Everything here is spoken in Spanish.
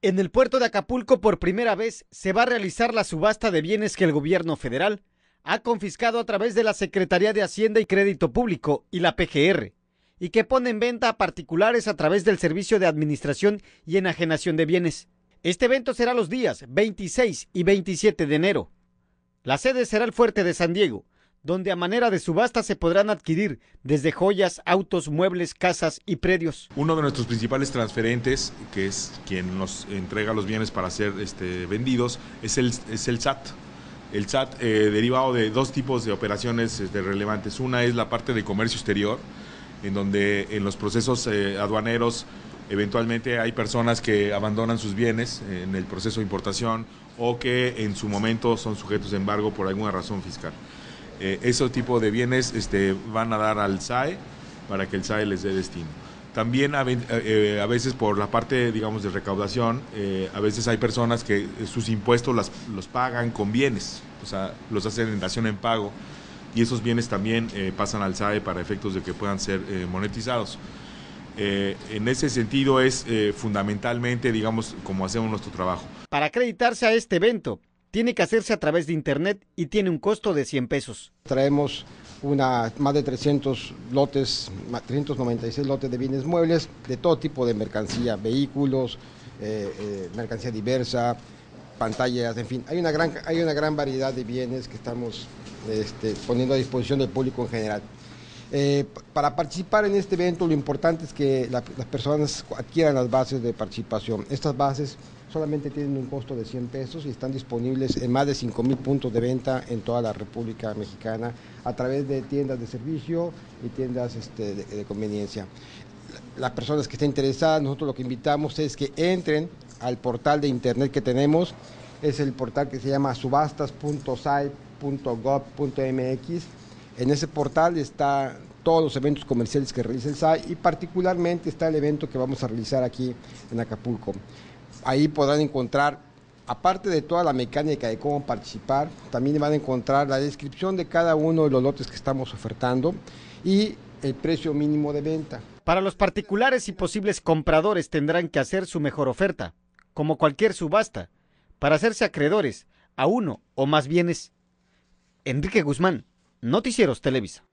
En el puerto de Acapulco, por primera vez, se va a realizar la subasta de bienes que el gobierno federal ha confiscado a través de la Secretaría de Hacienda y Crédito Público y la PGR, y que pone en venta a particulares a través del Servicio de Administración y Enajenación de Bienes. Este evento será los días 26 y 27 de enero. La sede será el Fuerte de San Diego, donde a manera de subasta se podrán adquirir desde joyas, autos, muebles, casas y predios. Uno de nuestros principales transferentes, que es quien nos entrega los bienes para ser vendidos, es el SAT. El SAT derivado de dos tipos de operaciones relevantes. Una es la parte de comercio exterior, en donde en los procesos aduaneros eventualmente hay personas que abandonan sus bienes en el proceso de importación o que en su momento son sujetos de embargo por alguna razón fiscal. Ese tipo de bienes van a dar al SAE para que el SAE les dé destino. También a veces por la parte, digamos, de recaudación, a veces hay personas que sus impuestos los pagan con bienes, o sea, los hacen en dación en pago, y esos bienes también pasan al SAE para efectos de que puedan ser monetizados. En ese sentido es fundamentalmente, digamos, como hacemos nuestro trabajo. Para acreditarse a este evento, tiene que hacerse a través de internet y tiene un costo de 100 pesos. Traemos más de 396 lotes de bienes muebles, de todo tipo de mercancía, vehículos, mercancía diversa, pantallas, en fin. Hay una gran variedad de bienes que estamos poniendo a disposición del público en general. Para participar en este evento, lo importante es que las personas adquieran las bases de participación. Estas bases solamente tienen un costo de 100 pesos y están disponibles en más de 5,000 puntos de venta en toda la República Mexicana a través de tiendas de servicio y tiendas de conveniencia. Las personas que estén interesadas, nosotros lo que invitamos es que entren al portal de internet que tenemos. Es el portal que se llama subastas.sai.gov.mx. En ese portal está todos los eventos comerciales que realiza el SAE y particularmente está el evento que vamos a realizar aquí en Acapulco. Ahí podrán encontrar, aparte de toda la mecánica de cómo participar, también van a encontrar la descripción de cada uno de los lotes que estamos ofertando y el precio mínimo de venta. Para los particulares y posibles compradores tendrán que hacer su mejor oferta, como cualquier subasta, para hacerse acreedores a uno o más bienes. Enrique Guzmán, Noticieros Televisa.